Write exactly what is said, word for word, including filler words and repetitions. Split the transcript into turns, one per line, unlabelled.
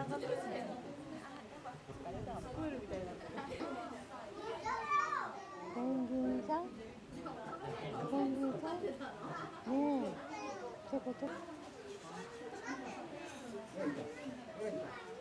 がってるね。スクールみたいになってる。
ペンギンさん、ペンギンさんねえ、ちょこちょこ。